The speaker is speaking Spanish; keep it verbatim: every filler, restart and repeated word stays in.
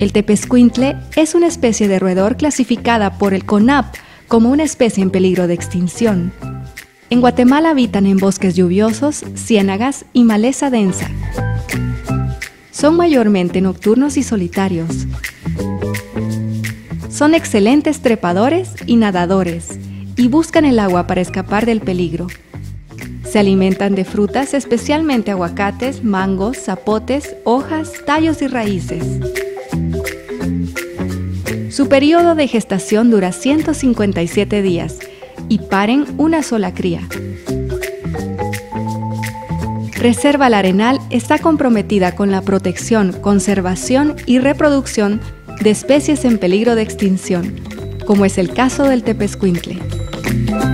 El tepezcuintle es una especie de roedor clasificada por el CONAP como una especie en peligro de extinción. En Guatemala habitan en bosques lluviosos, ciénagas y maleza densa. Son mayormente nocturnos y solitarios. Son excelentes trepadores y nadadores y buscan el agua para escapar del peligro. Se alimentan de frutas, especialmente aguacates, mangos, zapotes, hojas, tallos y raíces. Su periodo de gestación dura ciento cincuenta y siete días y paren una sola cría. Reserva La Arenal está comprometida con la protección, conservación y reproducción de especies en peligro de extinción, como es el caso del tepezcuintle.